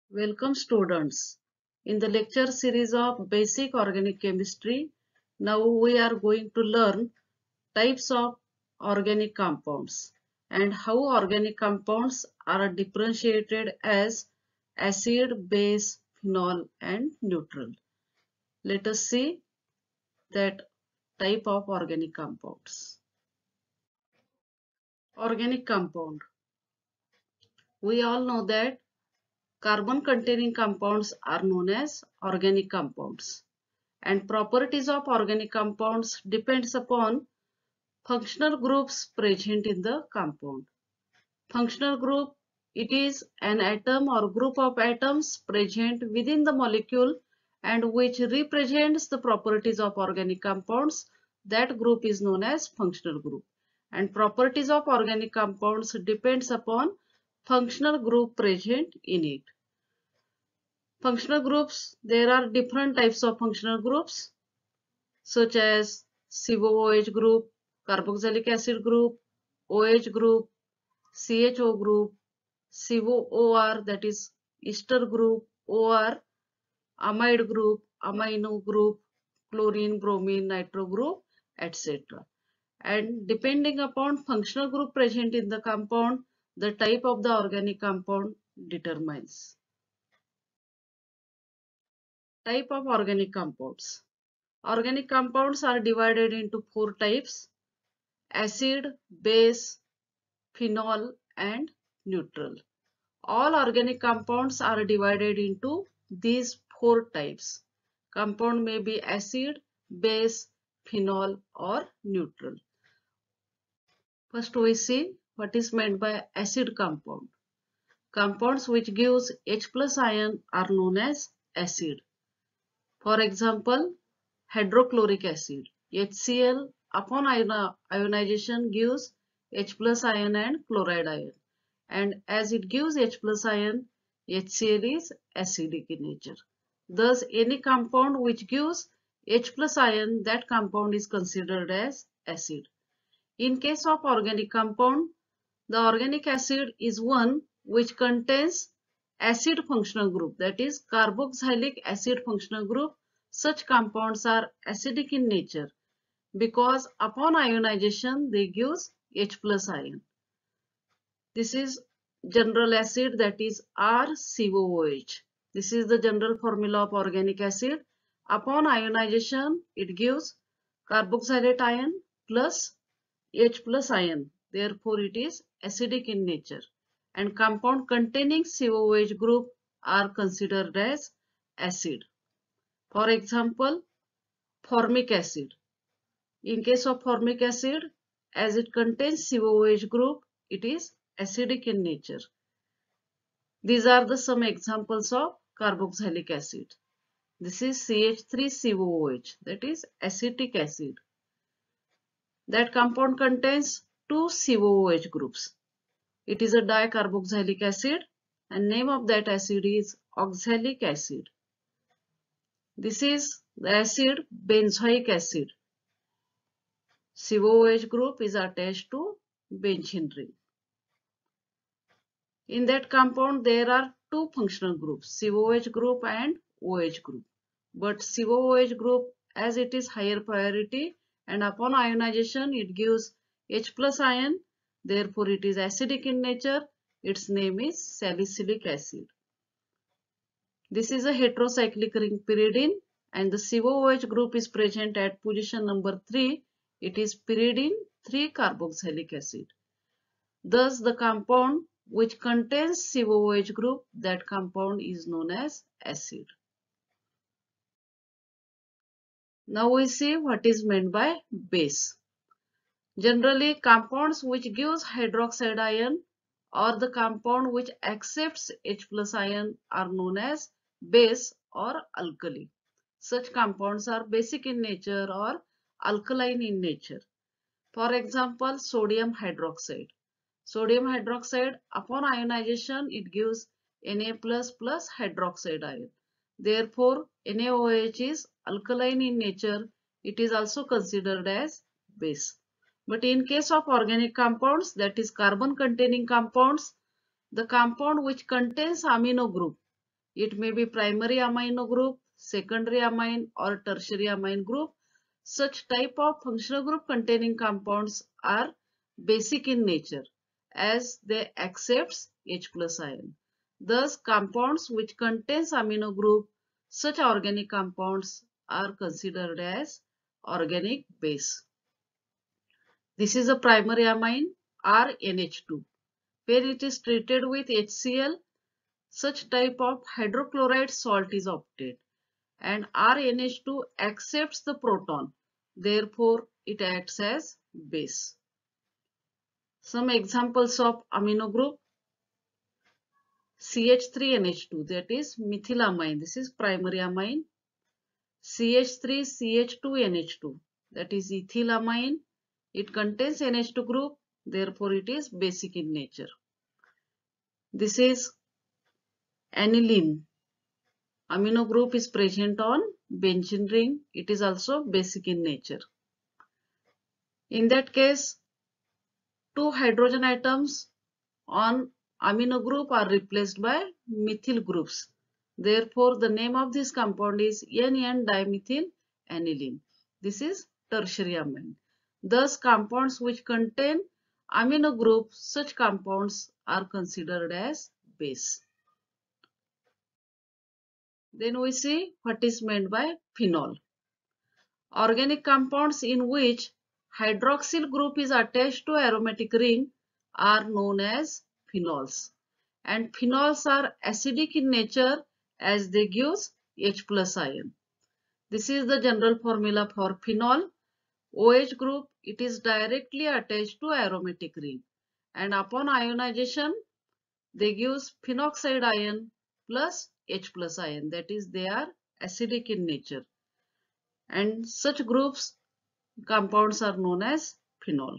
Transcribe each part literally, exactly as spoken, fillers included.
Welcome students. In the lecture series of Basic Organic Chemistry, now we are going to learn types of organic compounds and how organic compounds are differentiated as acid, base, phenol and neutral. Let us see that type of organic compounds. Organic compound. We all know that carbon containing compounds are known as organic compounds. And properties of organic compounds depends upon functional groups present in the compound. Functional group, it is an atom or group of atoms present within the molecule and which represents the properties of organic compounds. That group is known as functional group. And properties of organic compounds depends upon functional group present in it. Functional groups, there are different types of functional groups such as C O O H group, carboxylic acid group, OH group, C H O group, C O O R that is ester group, O R, amide group, amino group, chlorine, bromine, nitro group, et cetera. And depending upon functional group present in the compound, the type of the organic compound determines. Type of organic compounds. Organic compounds are divided into four types: acid, base, phenol and neutral. All organic compounds are divided into these four types. Compound may be acid, base, phenol or neutral. First we see what is meant by acid compound. Compounds which gives H plus ion are known as acid. For example, hydrochloric acid, HCl upon ionization gives H plus ion and chloride ion. And as it gives H plus ion, HCl is acidic in nature. Thus, any compound which gives H plus ion, that compound is considered as acid. In case of organic compound, the organic acid is one which contains acid functional group, that is carboxylic acid functional group. Such compounds are acidic in nature because upon ionization they give H plus ion. This is general acid, that is R C O O H. This is the general formula of organic acid. Upon ionization it gives carboxylate ion plus H plus ion. Therefore it is acidic in nature. And compound containing C O O H group are considered as acid. For example, formic acid. In case of formic acid, as it contains C O O H group, it is acidic in nature. These are the some examples of carboxylic acid. This is C H three C O O H, that is acetic acid. That compound contains two C O O H groups. It is a dicarboxylic acid and name of that acid is oxalic acid. This is the acid benzoic acid. C O O H group is attached to benzene ring. In that compound there are two functional groups, C O O H group and OH group. But C O O H group, as it is higher priority and upon ionization it gives H plus ion, therefore it is acidic in nature. Its name is salicylic acid. This is a heterocyclic ring pyridine and the C O O H group is present at position number three. It is pyridine three carboxylic acid. Thus the compound which contains C O O H group, that compound is known as acid. Now we see what is meant by base. Generally, compounds which gives hydroxide ion or the compound which accepts H plus ion are known as base or alkali. Such compounds are basic in nature or alkaline in nature. For example, sodium hydroxide. Sodium hydroxide, upon ionization, it gives Na plus plus hydroxide ion. Therefore, N A O H is alkaline in nature. It is also considered as base. But in case of organic compounds, that is carbon containing compounds, the compound which contains amino group, It may be primary amino group, secondary amine, or tertiary amine group. Such type of functional group containing compounds are basic in nature as they accepts H plus ion. Thus, compounds which contains amino group, such organic compounds are considered as organic base. This is a primary amine R N H two. Where it is treated with HCl, such type of hydrochloride salt is obtained and R N H two accepts the proton. Therefore, it acts as base. Some examples of amino group: C H three N H two, that is methylamine. This is primary amine. C H three C H two N H two, that is ethylamine. It contains N H two group. Therefore, it is basic in nature. This is aniline. Amino group is present on benzene ring. It is also basic in nature. In that case, two hydrogen atoms on amino group are replaced by methyl groups. Therefore, the name of this compound is N N dimethyl aniline. This is tertiary amine. Thus, compounds which contain amino group, such compounds are considered as base. Then we see what is meant by phenol. Organic compounds in which hydroxyl group is attached to aromatic ring are known as phenols. And phenols are acidic in nature as they give H plus ion. This is the general formula for phenol. OH group, it is directly attached to aromatic ring. And upon ionization, they give phenoxide ion plus H plus ion. That is, they are acidic in nature. And such groups, compounds are known as phenol.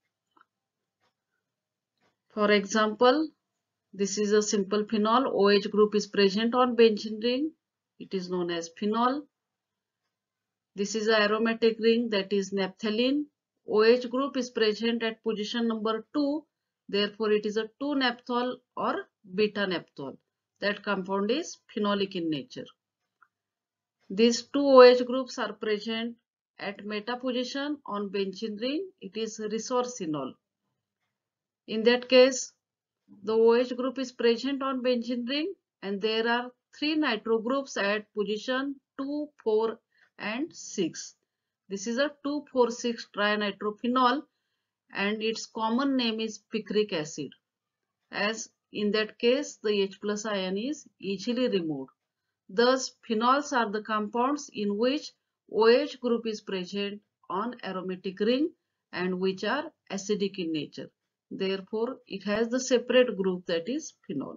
For example, this is a simple phenol. OH group is present on benzene ring. It is known as phenol. This is an aromatic ring, that is naphthalene. OH group is present at position number two. Therefore, it is a two naphthol or beta naphthol. That compound is phenolic in nature. These two OH groups are present at meta position on benzene ring. It is resorcinol. In that case, the OH group is present on benzene ring and there are three nitro groups at position two, four and six. This is a two four six trinitrophenol and its common name is picric acid. As in that case, the H plus ion is easily removed. Thus, phenols are the compounds in which OH group is present on aromatic ring and which are acidic in nature. Therefore, it has the separate group, that is phenol.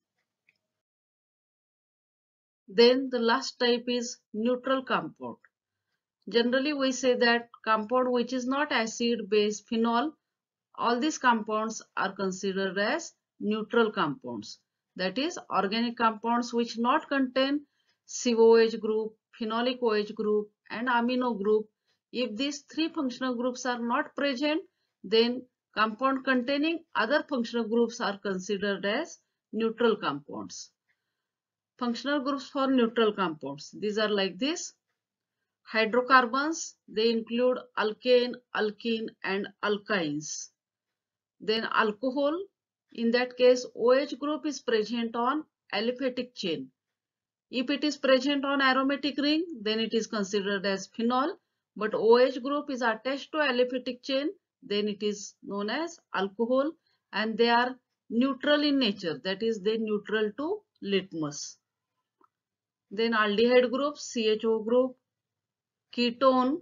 Then the last type is neutral compound. Generally, we say that compound which is not acid, base, phenol, all these compounds are considered as neutral compounds. That is, organic compounds which not contain C O H group, phenolic OH group and amino group. If these three functional groups are not present, then compound containing other functional groups are considered as neutral compounds. Functional groups for neutral compounds. These are like this. Hydrocarbons, they include alkane, alkene and alkynes. Then alcohol, in that case OH group is present on aliphatic chain. If it is present on aromatic ring, then it is considered as phenol. But OH group is attached to aliphatic chain, then it is known as alcohol and they are neutral in nature. That is, they neutral to litmus. Then aldehyde group, C H O group, ketone,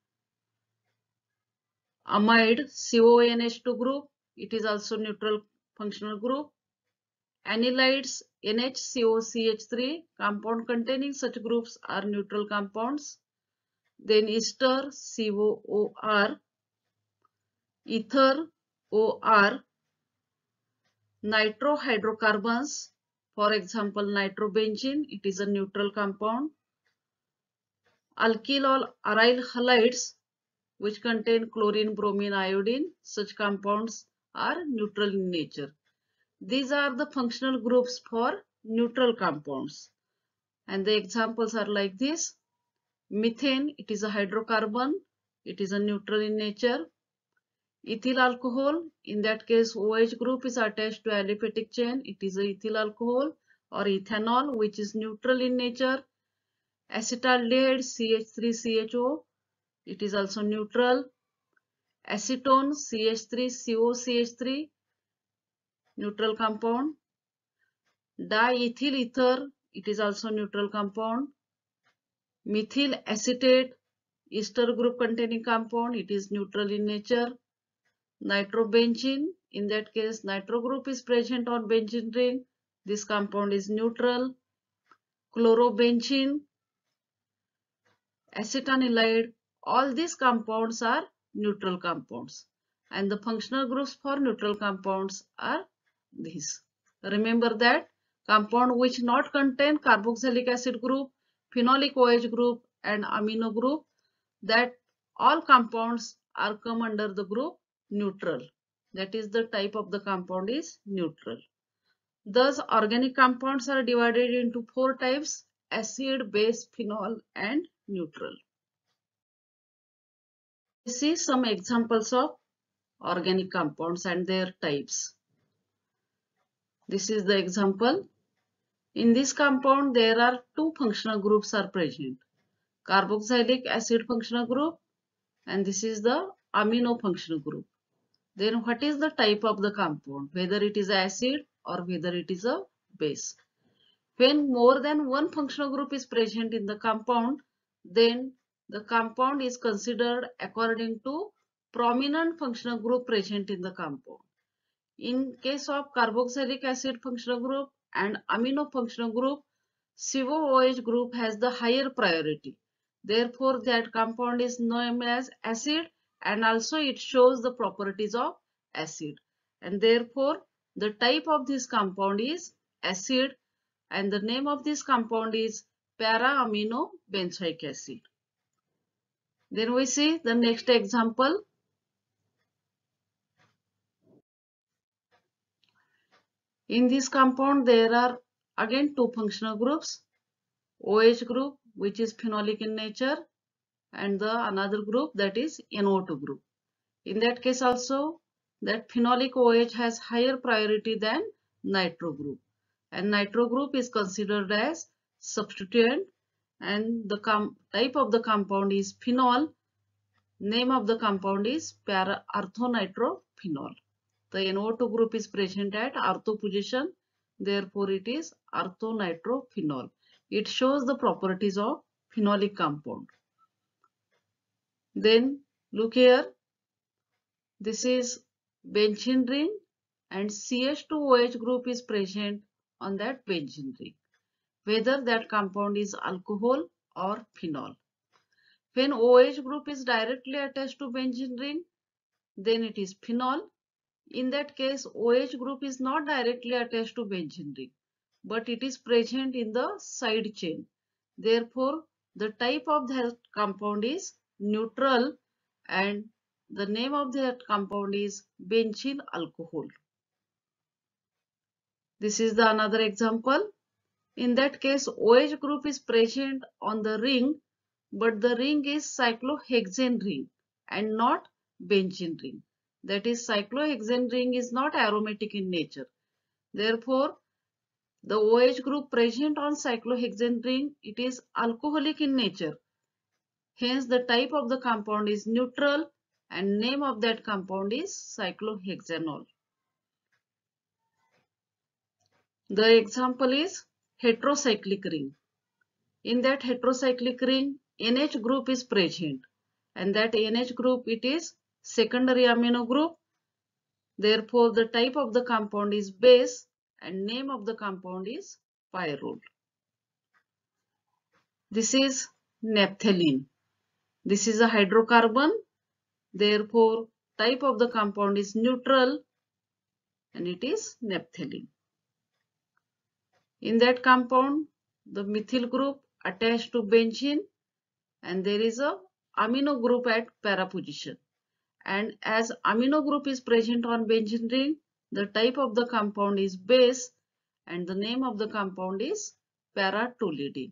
amide, C O N H two group, it is also neutral functional group. Anylides, N H C O C H three, compound containing such groups are neutral compounds. Then ester, C O O R, ether, O R, nitrohydrocarbons, for example nitrobenzene, it is a neutral compound. Alkyl or aryl halides, which contain chlorine, bromine, iodine, such compounds are neutral in nature. These are the functional groups for neutral compounds. And the examples are like this. Methane, it is a hydrocarbon. It is a neutral in nature. Ethyl alcohol, in that case OH group is attached to aliphatic chain. It is a ethyl alcohol, or ethanol, which is neutral in nature. Acetaldehyde, C H three C H O, it is also neutral. Acetone, C H three C O C H three, neutral compound. Diethyl ether, it is also neutral compound. Methyl acetate, ester group containing compound, it is neutral in nature. Nitrobenzene, in that case nitro group is present on benzene ring. This compound is neutral. Chlorobenzene, acetanilide, all these compounds are neutral compounds. And the functional groups for neutral compounds are these. Remember that compound which not contain carboxylic acid group, phenolic OH group and amino group, that all compounds are come under the group neutral. That is the type of the compound is neutral. Thus organic compounds are divided into four types: acid, base, phenol and neutral. See some examples of organic compounds and their types. This is the example. In this compound there are two functional groups are present: carboxylic acid functional group and this is the amino functional group. Then what is the type of the compound, whether it is acid or whether it is a base? When more than one functional group is present in the compound, then the compound is considered according to prominent functional group present in the compound. In case of carboxylic acid functional group and amino functional group, C O OH group has the higher priority. Therefore, that compound is known as acid and also it shows the properties of acid. And therefore, the type of this compound is acid and the name of this compound is para-amino benzoic acid. Then we see the next example. In this compound there are again two functional groups, OH group which is phenolic in nature and the another group that is N O two group. In that case also that phenolic OH has higher priority than nitro group and nitro group is considered as substituent and the type of the compound is phenol. Name of the compound is para orthonitrophenol. The N O two group is present at ortho position, therefore it is orthonitrophenol. It shows the properties of phenolic compound. Then look here, this is benzene ring and C H two O H group is present on that benzene ring, whether that compound is alcohol or phenol. When OH group is directly attached to benzene ring, then it is phenol. In that case, OH group is not directly attached to benzene ring, but it is present in the side chain. Therefore, the type of that compound is neutral and the name of that compound is benzyl alcohol. This is the another example. In that case, OH group is present on the ring, but the ring is cyclohexane ring and not benzene ring. That is, cyclohexane ring is not aromatic in nature. Therefore, the OH group present on cyclohexane ring, it is alcoholic in nature. Hence, the type of the compound is neutral and name of that compound is cyclohexanol. The example is heterocyclic ring. In that heterocyclic ring, N H group is present and that N H group it is secondary amino group. Therefore, the type of the compound is base and name of the compound is pyrrole. This is naphthalene. This is a hydrocarbon. Therefore, type of the compound is neutral and it is naphthalene. In that compound, the methyl group attached to benzene and there is a amino group at para position. And as amino group is present on benzene ring, the type of the compound is base and the name of the compound is para-toluidine.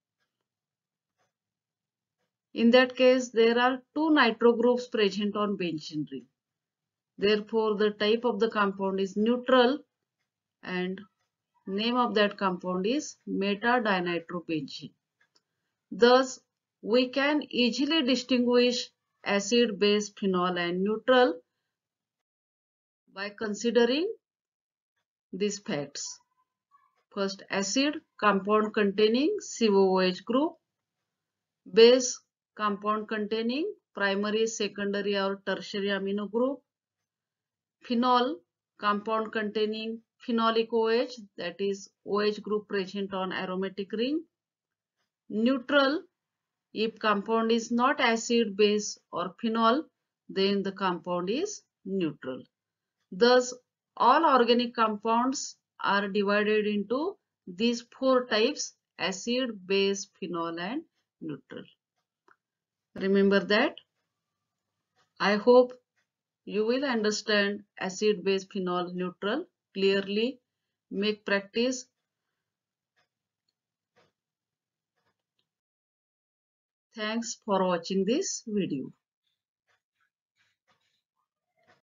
In that case, there are two nitro groups present on benzene ring. Therefore, the type of the compound is neutral and name of that compound is meta-dinitrobenzene. Thus, we can easily distinguish acid, base, phenol and neutral by considering these facts. First, acid, compound containing C O O H group. Base, compound containing primary, secondary or tertiary amino group. Phenol, compound containing phenolic OH, that is OH group present on aromatic ring. Neutral, if compound is not acid, base or phenol, then the compound is neutral. Thus, all organic compounds are divided into these four types: acid, base, phenol and neutral. Remember that. I hope you will understand acid, base, phenol, neutral clearly. Make practice. Thanks for watching this video.